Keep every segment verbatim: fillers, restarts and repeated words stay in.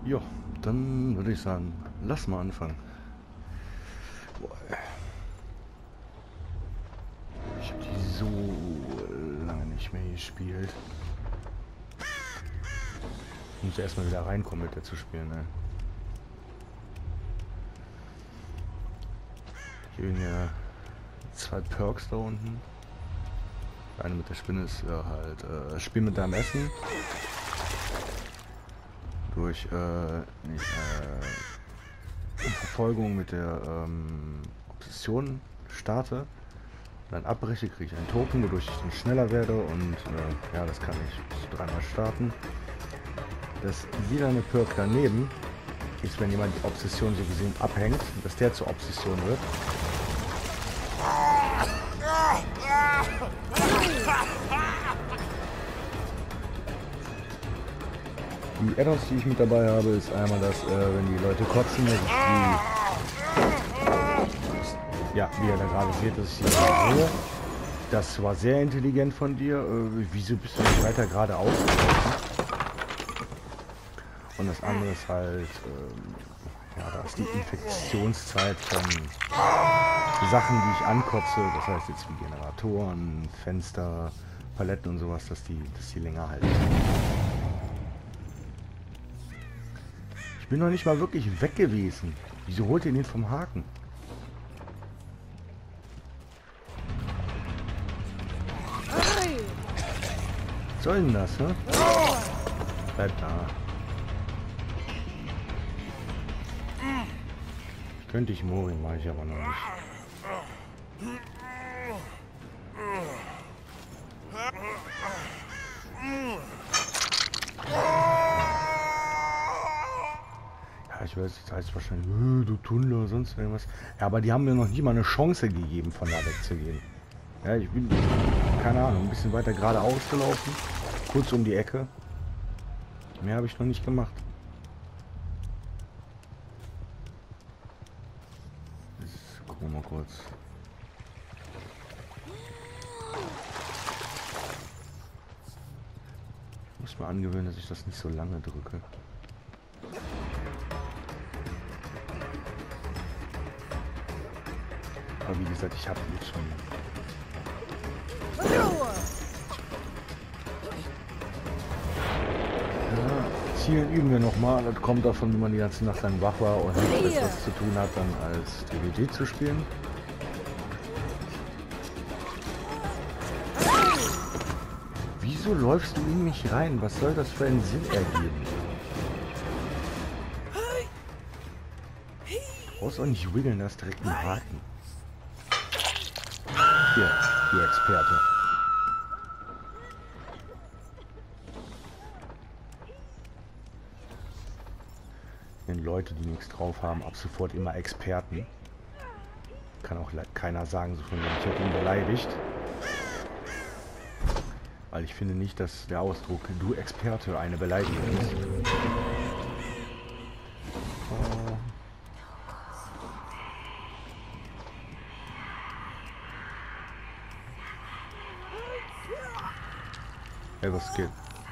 Jo, dann würde ich sagen, lass mal anfangen. Boah. Ich habe die so lange nicht mehr gespielt. Ich muss erstmal wieder reinkommen, mit der zu spielen. Ne? Hier sind ja zwei Perks da unten. Eine mit der Spinne ist äh, halt äh, Spiel mit deinem Essen. Durch äh, nicht, äh, Verfolgung mit der ähm, Obsession starte, dann abbreche, kriege ich einen Token, wodurch ich dann schneller werde und äh, ja, das kann ich bis zu dreimal starten. Das wieder eine Perk daneben ist, wenn jemand die Obsession so gesehen abhängt, dass der zur Obsession wird. Die Add-ons, die ich mit dabei habe, ist einmal, dass äh, wenn die Leute kotzen, dass ich die, ja, wie ihr da gerade seht, dass ich die sehe. Das war sehr intelligent von dir. Äh, wieso bist du nicht weiter geradeaus? Und das andere ist halt, ähm, ja, da ist die Infektionszeit von Sachen, die ich ankotze. Das heißt jetzt wie Generatoren, Fenster, Paletten und sowas, dass die, dass die länger halten. Ich bin noch nicht mal wirklich weg gewesen. Wieso holt ihr den vom Haken? Was soll denn das, ne? Bleib da. Ich könnte ich Mori, mache ich aber noch nicht. Ich weiß, das heißt wahrscheinlich, äh, du Tunnel oder sonst irgendwas. Ja, aber die haben mir noch nie mal eine Chance gegeben, von da wegzugehen. Ja, ich bin, keine Ahnung, ein bisschen weiter geradeaus gelaufen, kurz um die Ecke. Mehr habe ich noch nicht gemacht. Jetzt gucken wir mal kurz. Ich muss mir angewöhnen, dass ich das nicht so lange drücke. Aber wie gesagt, ich habe jetzt schon. Ja, Zielen üben wir nochmal. Das kommt davon, wenn man die ganze Nacht lang wach war und nicht alles, was zu tun hat, dann als D V D zu spielen. Wieso läufst du in mich rein? Was soll das für einen Sinn ergeben? Du brauchst auch nicht wiggeln, das direkt einen Haken. Hier, die Experte. Wenn Leute, die nichts drauf haben, ab sofort immer Experten. Kann auch keiner sagen, so von dem, ich habe ihn beleidigt. Weil ich finde nicht, dass der Ausdruck du Experte eine Beleidigung ist. Hey, was geht?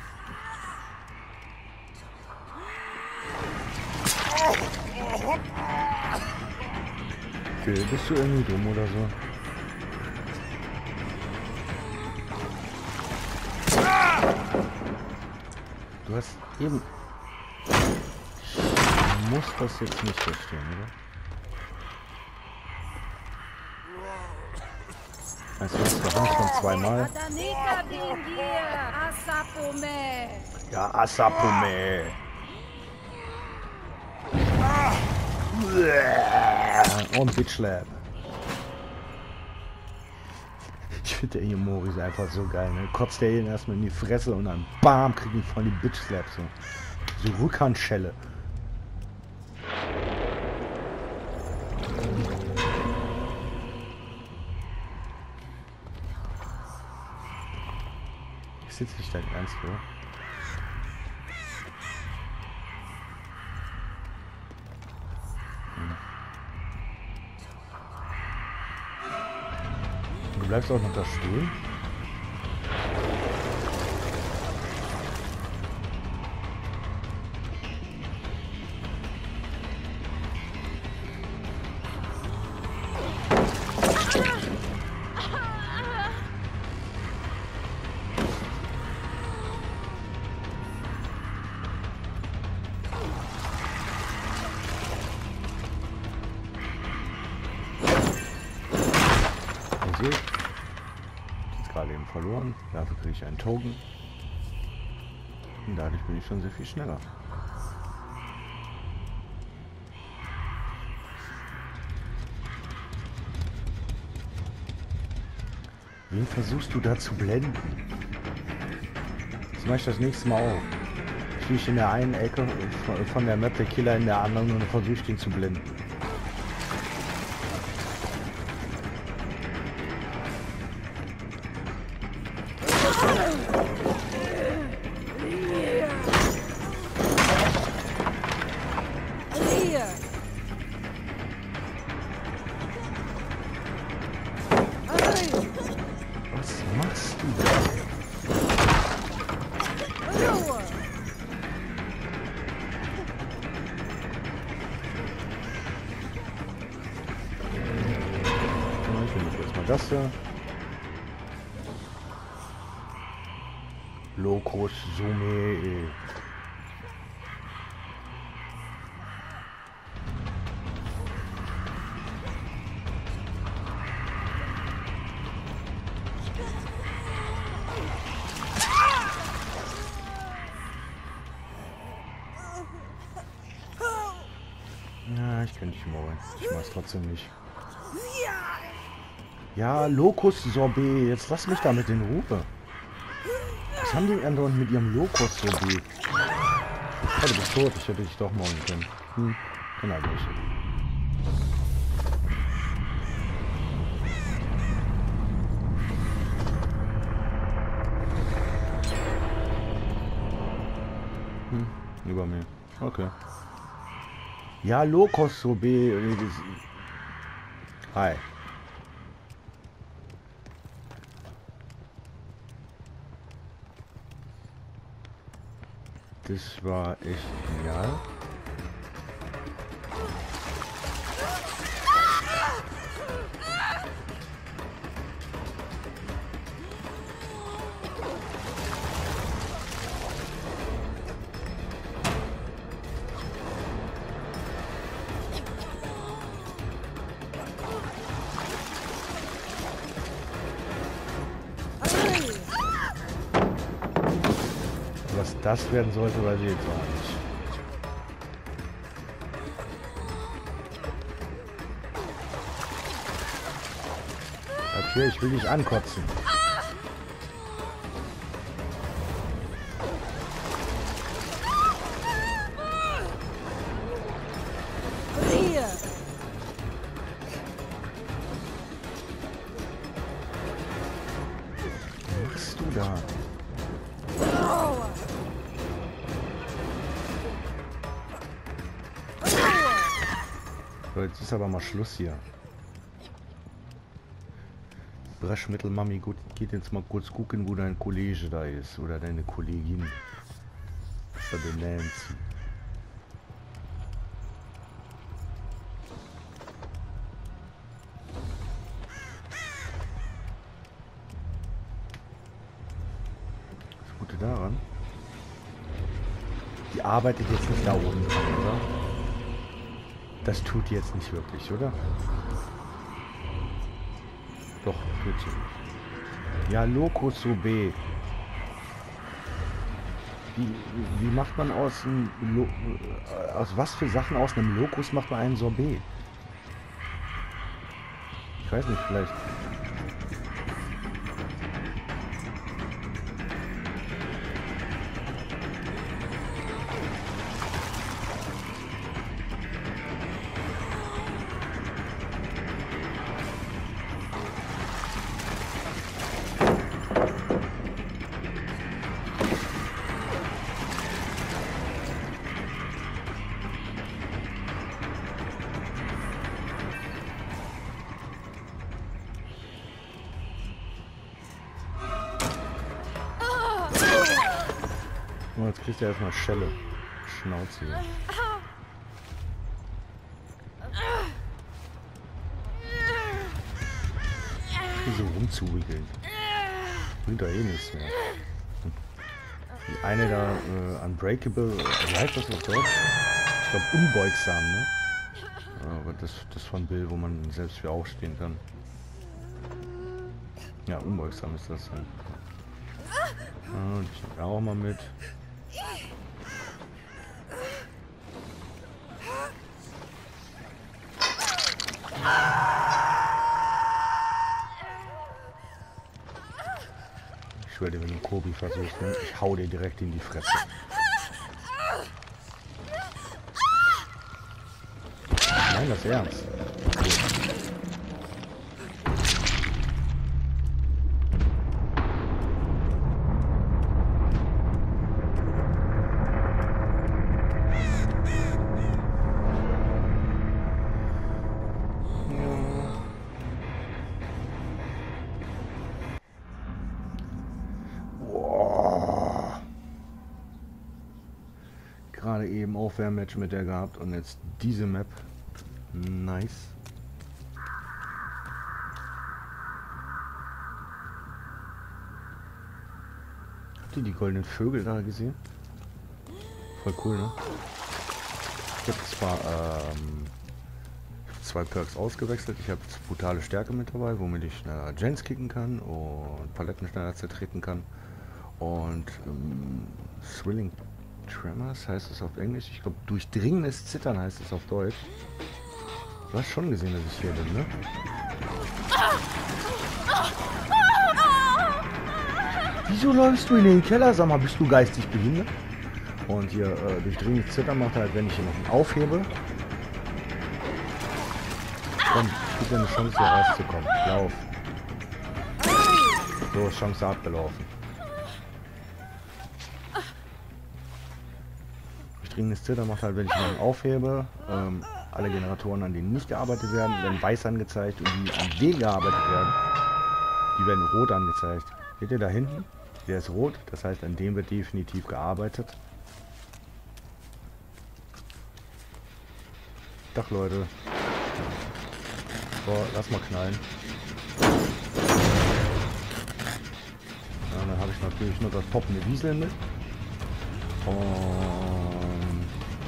Okay, bist du irgendwie dumm oder so? Du hast eben... Ich muss das jetzt nicht verstehen, oder? Also das war schon zweimal. Ja, Asapome. Und Bitchlap. Ich finde der Iomori ist einfach so geil, ne? Kotzt der ihn erstmal in die Fresse und dann BAM, kriegt ihn voll die Bitchlap so. So Rückhandschelle. Ist jetzt nicht dein Ernst, oder? Hm. Du bleibst auch noch da stehen? Token verloren. Dafür kriege ich einen Token. Und dadurch bin ich schon sehr viel schneller. Wen versuchst du da zu blenden? Das mache ich das nächste Mal auch. Stehe ich in der einen Ecke von der Map, der Killer in der anderen und versuche ich den zu blenden. Was machst du da? Ich nehme jetzt mal das hier. Locus Sume. Ja, ich könnte dich mauern. Ich mach's trotzdem nicht. Ja, Locus Sorbet. Jetzt lass mich damit in Ruhe. Was haben die anderen mit ihrem Locus Sorbet? Oh, du bist tot. Ich hätte dich doch mauern können. Hm, genau nicht. Hm, über mir. Okay. Ja, Locus Sorbet. Hi. Das war echt genial. Was das werden sollte, weiß ich jetzt auch nicht. Okay, ich will dich ankotzen. Was machst du da? So, jetzt ist aber mal Schluss hier. Waschmittel, Mami, gut, geht jetzt mal kurz gucken, wo dein Kollege da ist. Oder deine Kollegin. Oder der Nancy. Das Gute daran, die arbeitet jetzt nicht da oben dran, oder? Das tut jetzt nicht wirklich, oder? Doch, tut sie. Ja, Locus Sorbet. Wie, wie macht man aus einem Lo aus was für Sachen aus einem Locus macht man einen Sorbet? Ich weiß nicht, vielleicht. Oh, jetzt kriegt er erstmal Schelle. Schnauze hier. So rumzuwickeln. Bringt da eh nichts mehr. Die eine da, äh, Unbreakable, wie heißt das auf Deutsch? Ich glaube unbeugsam, ne? Aber das, das von Bill, wo man selbst für aufstehen kann. Ja, unbeugsam ist das dann. Ja, und ich nehme auch mal mit. Ich schwöre dir, wenn du Kobi versuchst, ne? Ich hau dir direkt in die Fresse. Nein, das ist ernst. Gerade eben Aufwärmmatch mit der gehabt und jetzt diese Map. Nice. Habt ihr die goldenen Vögel da gesehen? Voll cool, ne? Ich habe zwar ähm, zwei Perks ausgewechselt. Ich habe brutale Stärke mit dabei, womit ich schneller Gens kicken kann und Paletten schneller zertreten kann. Und ähm, Thrilling Tremors heißt es auf Englisch. Ich glaube, durchdringendes Zittern heißt es auf Deutsch. Du hast schon gesehen, dass ich hier bin, ne? Wieso läufst du in den Keller? Sag mal, bist du geistig behindert? Und hier äh, durchdringendes Zittern macht halt, wenn ich hier noch aufhebe. Komm, gib mir eine Chance, hier rauszukommen. Lauf. So, Chance abgelaufen. Durchdringendes Zittern macht halt, wenn ich noch aufhebe. Ähm, alle Generatoren, an denen nicht gearbeitet werden, werden weiß angezeigt und die an denen gearbeitet werden, die werden rot angezeigt. Seht ihr da hinten? Der ist rot, das heißt, an dem wird definitiv gearbeitet. Dach Leute. So, lass mal knallen. Ja, dann habe ich natürlich nur das poppende Wiesel mit. Und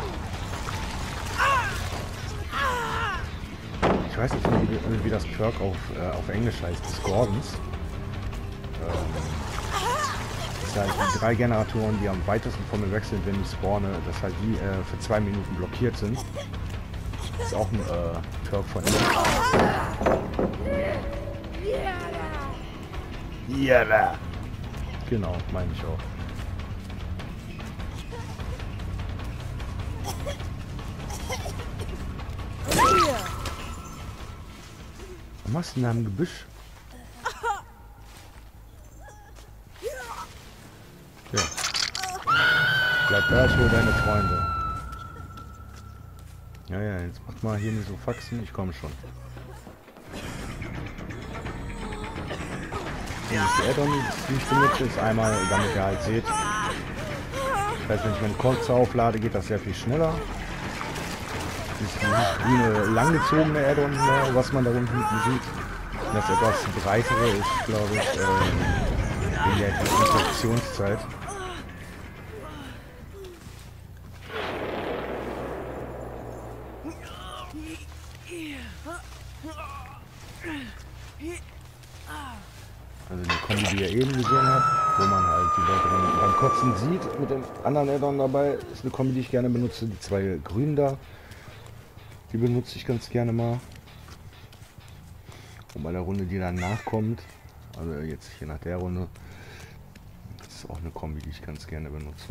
ich weiß nicht, wie, wie das Perk auf, äh, auf Englisch heißt, des Gordons. Ähm, das sind halt die drei Generatoren, die am weitesten von mir weg sind, wenn ich spawne, dass halt die äh, für zwei Minuten blockiert sind. Das ist auch ein äh, Perk von ihm. Ja, yeah. Genau, meine ich auch. Was machst du denn da im Gebüsch? Ja. Bleib da, ich hole deine Freunde. Ja, ja, jetzt macht mal hier nicht so Faxen, ich komme schon. Und die Add-on, die ich benutze, ist einmal, damit ihr halt seht. Das heißt, wenn ich meinen Kurze auflade, geht das sehr viel schneller. Das ist eine langgezogene Add-on, was man da unten sieht. Und das etwas breitere ist, glaube ich, äh, in der Infektionszeit. Also die Kombi, die ihr eben gesehen habt, wo man halt die Leute dann beim Kotzen sieht, mit dem anderen Add-on dabei, ist eine Kombi, die ich gerne benutze. Die zwei grünen da, die benutze ich ganz gerne mal. Und bei der Runde, die dann nachkommt, also jetzt hier nach der Runde, das ist auch eine Kombi, die ich ganz gerne benutze.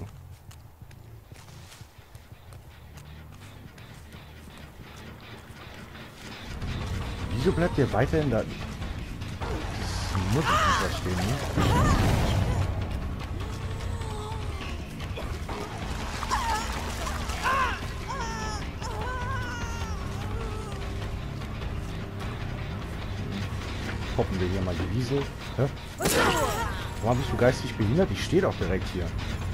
Wieso bleibt ihr weiterhin da? Das muss ich nicht verstehen, ne? Poppen wir hier mal die Wiese. Hä? Warum bist du geistig behindert? Ich stehe doch direkt hier.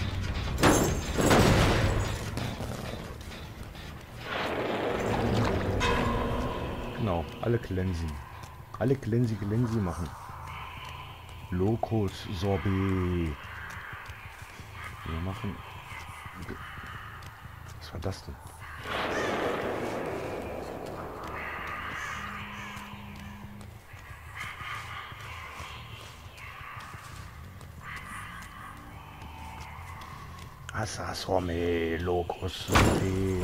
Genau, alle Cleansi. Alle Cleansi Cleansi machen. Lokos Sorbet. Wir machen. Was war das denn? Asasome, Locus Sorbet.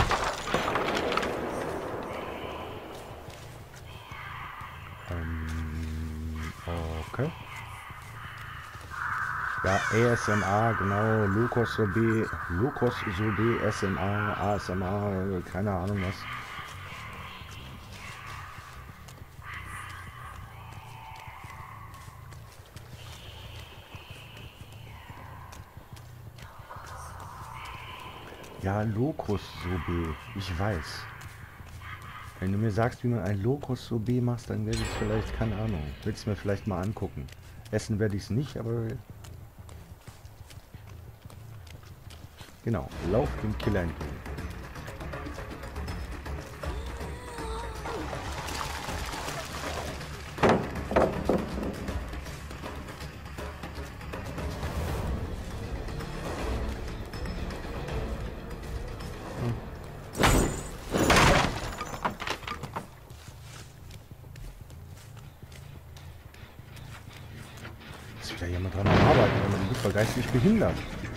Ähm, okay. Ja, A S M R, genau, Locus Sorbet, Locus Sorbet, S M R, A S M R, keine Ahnung was. Ja, Locus Sorbet, ich weiß. Wenn du mir sagst, wie man ein Locus Sorbet machst, dann werde ich es vielleicht, keine Ahnung, will es mir vielleicht mal angucken. Essen werde ich es nicht, aber... Genau, lauf dem Killer entgegen. Ist wieder jemand dran am Arbeiten, aber du bist doch geistig behindert.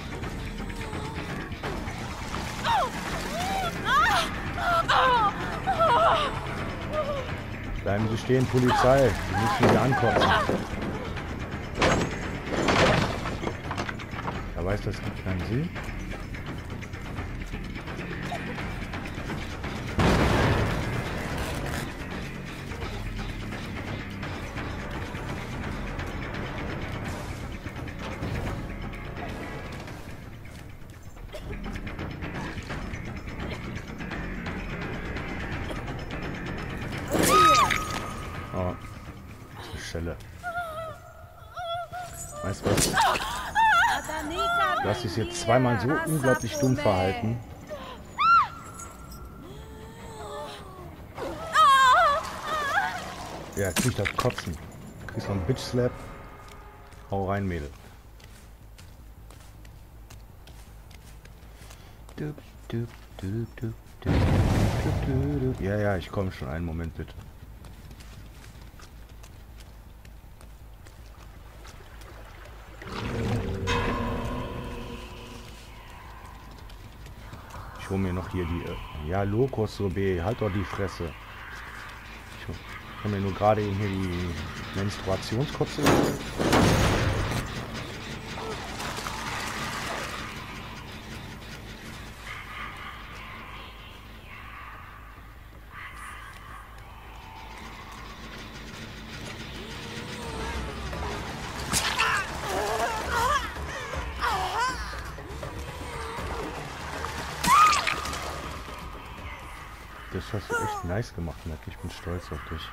Bleiben Sie stehen, Polizei. Sie müssen hier ankommen. Er weiß, das gibt keinen Sinn. Oh, das ist eine Schelle. Weißt du was? Du hast dich jetzt zweimal so unglaublich dumm verhalten. Ja, krieg das Kotzen. Du kriegst noch einen Bitch Slap. Hau rein, Mädel. Ja, ja, ich komme schon. Einen Moment, bitte. Ich hole mir noch hier die... Äh, ja, Locus Sorbet, halt doch die Fresse. Ich habe mir nur gerade eben hier die Menstruationskotze geholt. Das hast du echt nice gemacht, Mac. Ich bin stolz auf dich.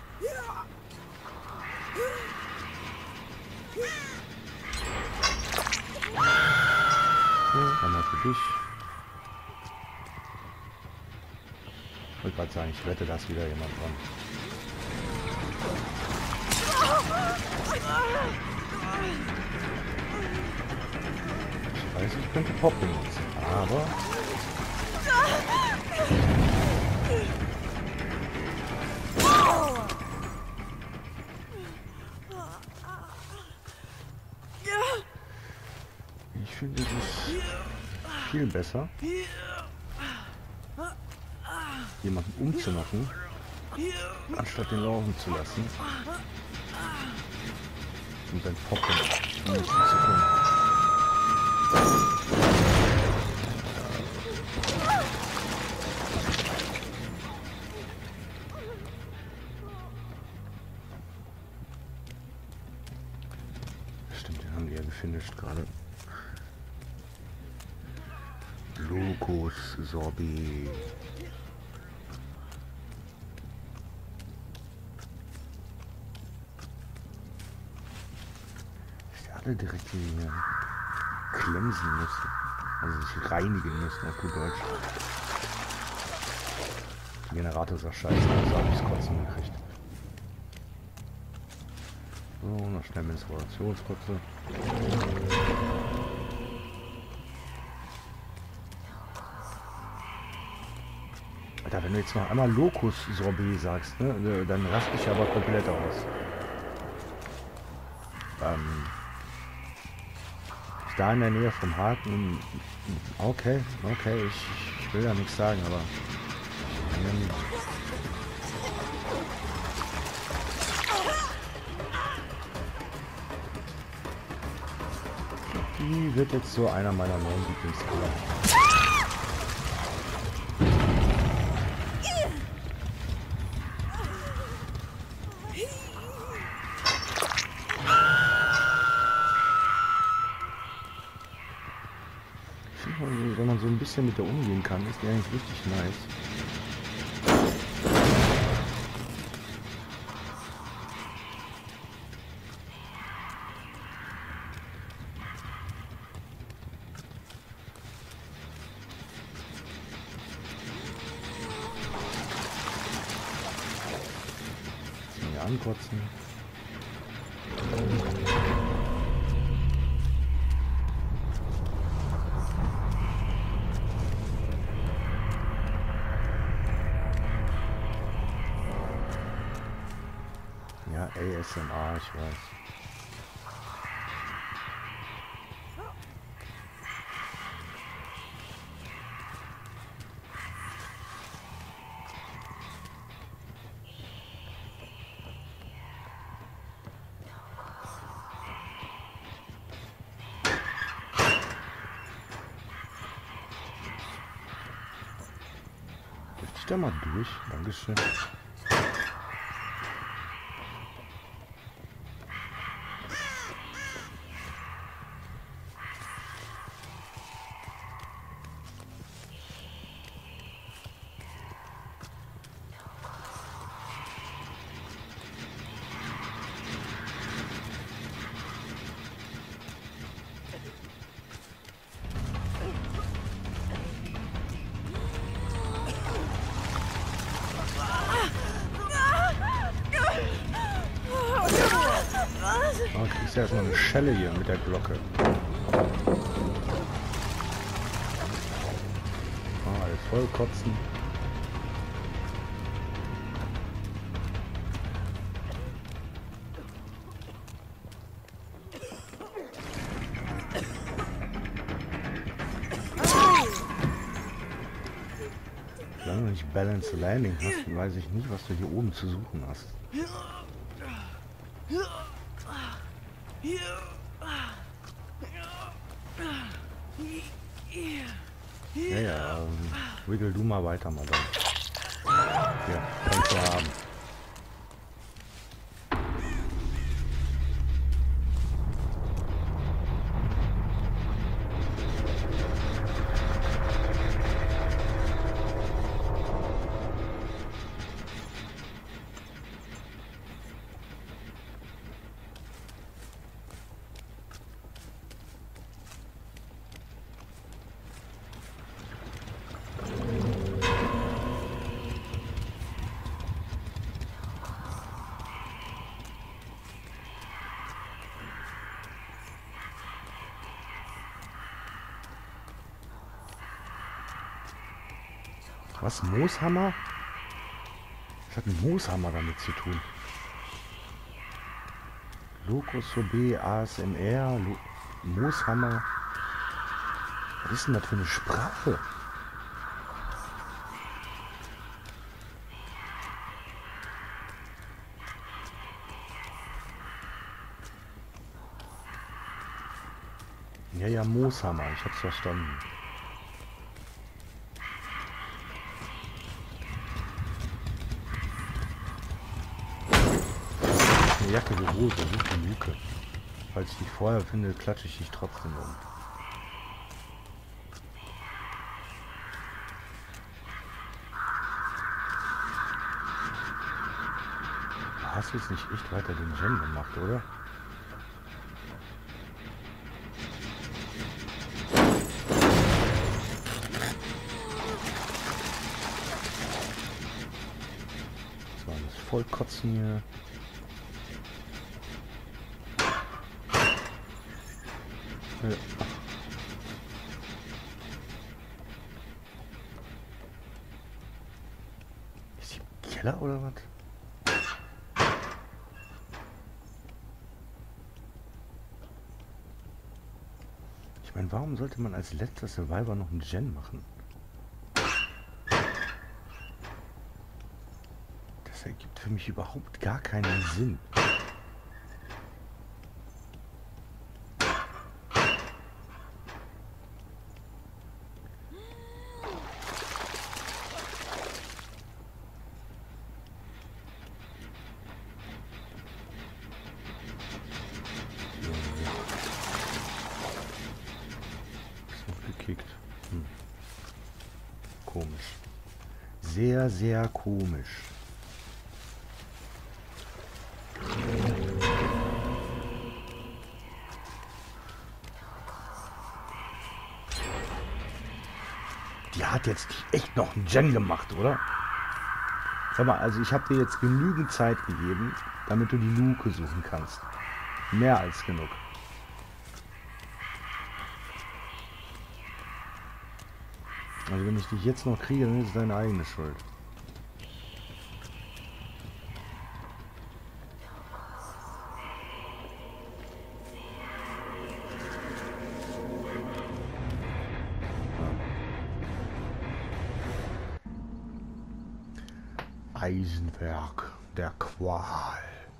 So, einmal für dich. Ich wollte gerade sagen, ich wette, da ist wieder jemand dran. Ich weiß, ich könnte Pop benutzen, aber... Ich finde es viel besser, jemanden umzumachen, anstatt den laufen zu lassen und dann Poppen benutzen zu können. Stimmt, den haben die ja gefinisht gerade. Locus Sorbet. Dass die alle direkt hier klemsen müssen. Also sich reinigen müssen, auf gut Deutsch. Der Generator ist auch scheiße, also habe ich das Kotzen gekriegt. So, noch schnell Menstruationskotze. Alter, wenn du jetzt noch einmal Locus Sorbet sagst, ne, dann raste ich aber komplett aus. Ähm, da in der Nähe vom Haken. Okay, okay, ich, ich will ja nichts sagen, aber... Ähm, die wird jetzt so einer meiner neuen Lieblingsfiguren. Wenn man so ein bisschen mit der umgehen kann, ist die eigentlich richtig nice. Hier ankotzen. Ja, A S M R, ich weiß. Dürfte ich da mal durch? Dankeschön. Oh, kriegst du erstmal eine Schelle hier mit der Glocke. Ah, alles voll kotzen. Solange du nicht Balance Landing hast, weiß ich nicht, was du hier oben zu suchen hast. Ja, ja, ähm, wiggle du mal weiter, Madame. Ja, kannst du haben. Was? Mooshammer? Was hat ein Mooshammer damit zu tun? Lokosobe, A S M R, Lo Mooshammer. Was ist denn das für eine Sprache? Ja, ja, Mooshammer, ich hab's verstanden. Jacke wie Hose, suche Luke. Falls ich dich vorher finde, klatsche ich dich trotzdem um. Hast du jetzt nicht echt weiter den Gen gemacht, oder? Das war alles voll kotzen hier. Ja. Ist die im Keller oder was? Ich meine, warum sollte man als letzter Survivor noch einen Gen machen? Das ergibt für mich überhaupt gar keinen Sinn. Hm. Komisch. Sehr, sehr komisch. Die hat jetzt echt noch einen Gen gemacht, oder? Sag mal, also ich habe dir jetzt genügend Zeit gegeben, damit du die Luke suchen kannst. Mehr als genug. Also wenn ich dich jetzt noch kriege, dann ist es deine eigene Schuld. Eisenwerk der Qual.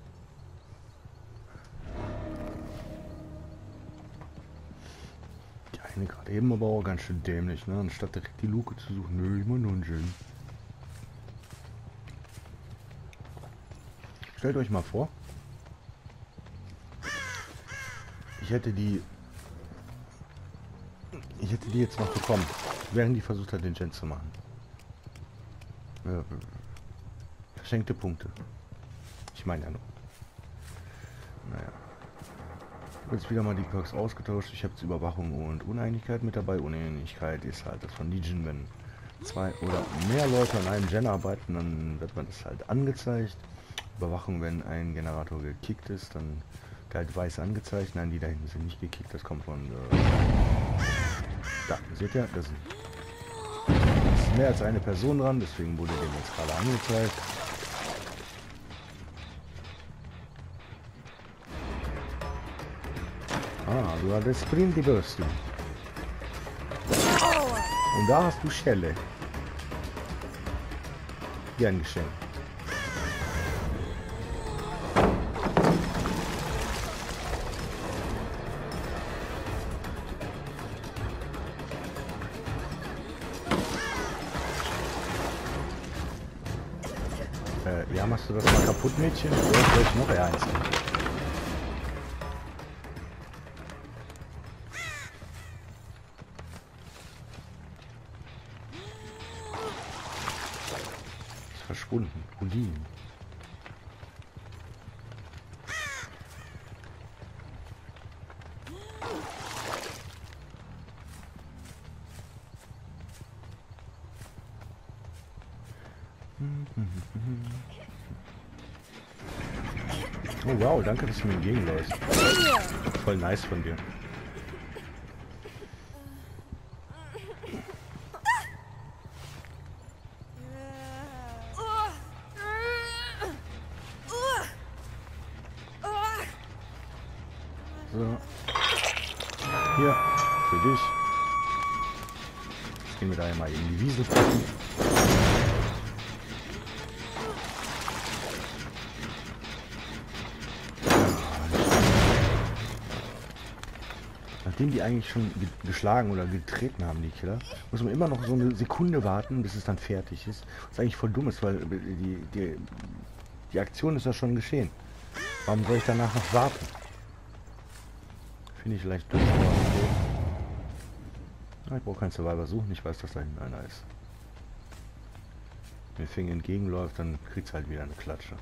Die eine gerade eben aber auch ganz schön dämlich, ne? Anstatt direkt die Luke zu suchen, nö, immer nur ein Gin. Stellt euch mal vor, ich hätte die ich hätte die jetzt noch bekommen, während die versucht hat, den Gen zu machen. Ja, verschenkte Punkte. Ich meine ja nur. Naja. Ich habe jetzt wieder mal die Perks ausgetauscht. Ich habe jetzt Überwachung und Uneinigkeit mit dabei. Uneinigkeit ist halt das von Legion, wenn zwei oder mehr Leute an einem Gen arbeiten, dann wird man das halt angezeigt. Überwachung, wenn ein Generator gekickt ist, dann wird halt weiß angezeigt. Nein, die da hinten sind nicht gekickt. Das kommt von... Äh da, seht ihr? Das ist mehr als eine Person dran, deswegen wurde dem jetzt gerade angezeigt. Ah, du hattest Sprint die Bürste. Und da hast du Schelle. Gern geschehen. Äh, ja, machst du das mal kaputt, Mädchen? Oder soll ich noch eins? Verschwunden. Undin. Oh wow, danke, dass du mir entgegenläufst. Voll nice von dir. So. Hier, für dich. Jetzt gehen wir da ja mal in die Wiese gucken. Nachdem die eigentlich schon ge geschlagen oder getreten haben, die Killer, muss man immer noch so eine Sekunde warten, bis es dann fertig ist. Was eigentlich voll dumm ist, weil die, die, die Aktion ist ja schon geschehen. Warum soll ich danach noch warten? Finde ich leicht dumm. Ich brauche keinen Survivor suchen, ich weiß, dass da hinten einer ist. Wenn Fing entgegenläuft, dann kriegt es halt wieder eine Klatsche.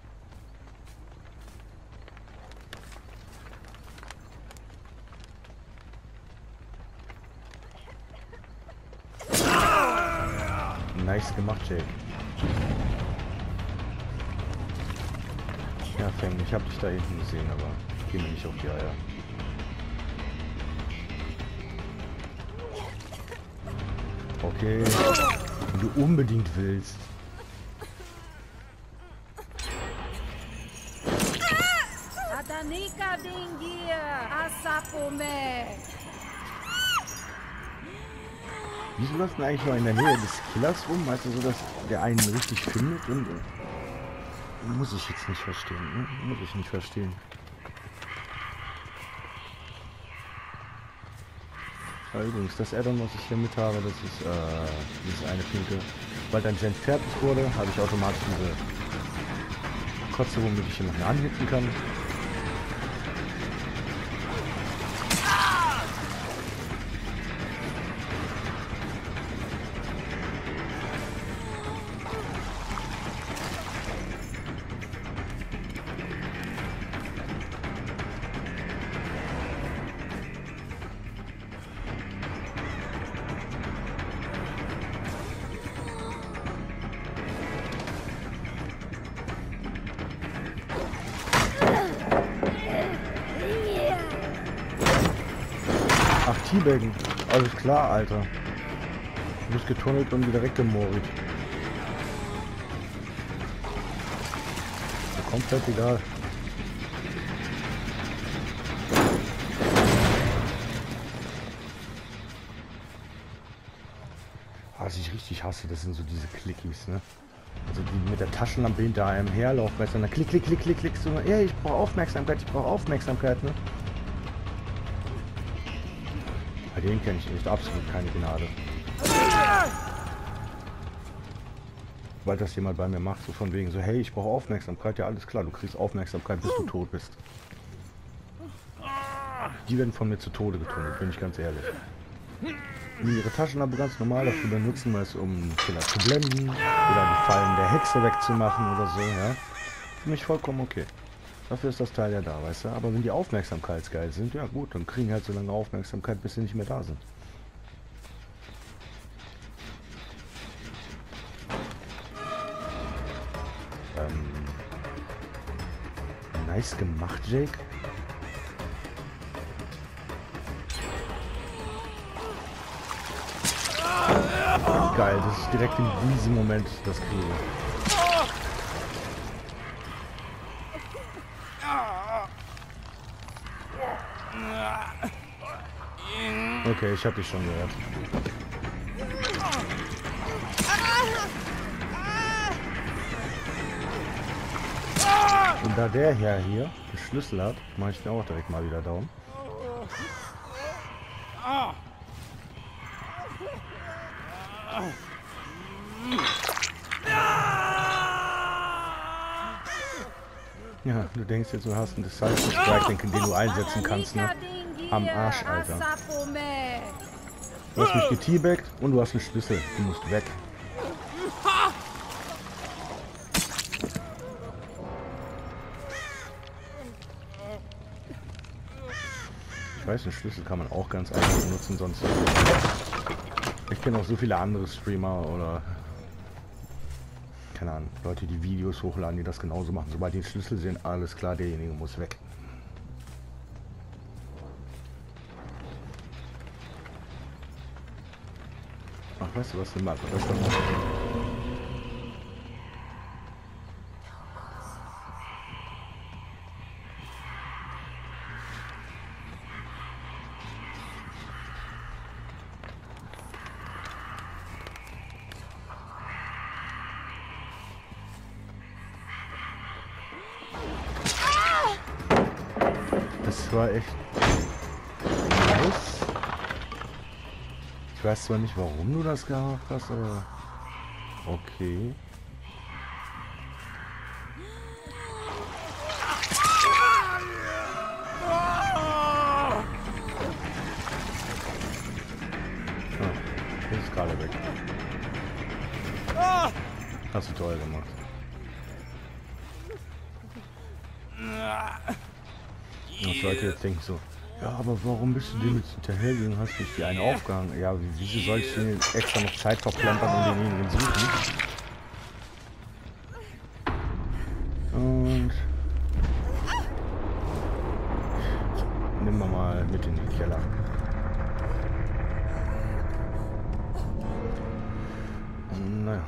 Nice gemacht, Jake. Ja, Feng, ich habe dich da hinten gesehen, aber geh mir nicht auf die Eier. Okay, wenn du unbedingt willst. Wieso läuft denn eigentlich noch in der Nähe des Killers rum? Weißt du, so dass der einen richtig findet und... Muss ich jetzt nicht verstehen, ne? Muss ich nicht verstehen. Ja, übrigens, das Add-on, was ich hier mit habe, das ist äh, dieses eine pinke. Weil dein Gen fertig wurde, habe ich automatisch diese Kotze, womit ich hier noch mehr anhitten kann. Ach, Teabaggen. Alles klar, Alter. Du bist getunnelt und wieder weggemordet. Ja, komplett egal. Was ich richtig hasse, das sind so diese Clickies, ne? Also die mit der Taschenlampe hinter einem herlaufen, weißt du, dann klick, klick, klick, klick, klick, so, ey, ich brauche Aufmerksamkeit, ich brauche Aufmerksamkeit, ne? Bei denen kenne ich echt absolut keine Gnade. Weil das jemand bei mir macht, so von wegen so, hey, ich brauche Aufmerksamkeit, ja alles klar, du kriegst Aufmerksamkeit, bis du tot bist. Die werden von mir zu Tode getunnelt, bin ich ganz ehrlich. Die ihre Taschenlampe ganz normal dafür benutzen, weil es um Killer zu blenden oder die Fallen der Hexe wegzumachen oder so, ja. Für mich vollkommen okay. Dafür ist das Teil ja da, weißt du. Aber wenn die aufmerksamkeitsgeil sind, ja gut, dann kriegen halt so lange Aufmerksamkeit, bis sie nicht mehr da sind. Ähm. Nice gemacht, Jake. Oh, geil, das ist direkt in diesem Moment das kriege. Okay, ich hab dich schon gehört. Und da der Herr hier den Schlüssel hat, mache ich mir auch direkt mal wieder Daumen. Ja, du denkst jetzt, du hast einen Decisive Strike, den du einsetzen kannst, ne? Am Arsch, Alter. Du hast mich geteabaggt und du hast einen Schlüssel. Du musst weg. Ich weiß, einen Schlüssel kann man auch ganz einfach benutzen, sonst... Ich kenne auch so viele andere Streamer oder... Keine Ahnung, Leute, die Videos hochladen, die das genauso machen. Sobald die den Schlüssel sehen, alles klar, derjenige muss weg. Ach, weißt du was, denn Marco, das dann das war echt nice. Ich weiß zwar nicht, warum du das gemacht hast, aber okay. Ah, das ist gerade weg. Hast du toll gemacht. Und Leute jetzt denken so, ja, aber warum bist du dem jetzt hinterhergegangen, hast nicht die eine aufgehangen? Ja, wieso soll ich denn extra noch Zeit verplempern und denjenigen suchen? Und nehmen wir mal mit in den Keller. Naja.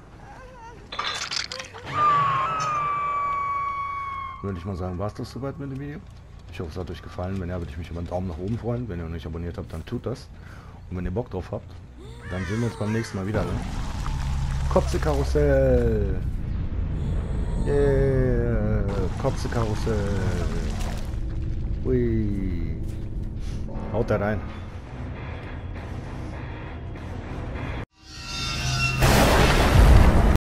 Würde ich mal sagen, war es das soweit mit dem Video? Ich hoffe, es hat euch gefallen. Wenn ja, würde ich mich über einen Daumen nach oben freuen. Wenn ihr noch nicht abonniert habt, dann tut das. Und wenn ihr Bock drauf habt, dann sehen wir uns beim nächsten Mal wieder. Ne? Kotze-Karussell. Yeah. Kotze-Karussell. Ui. Haut da rein.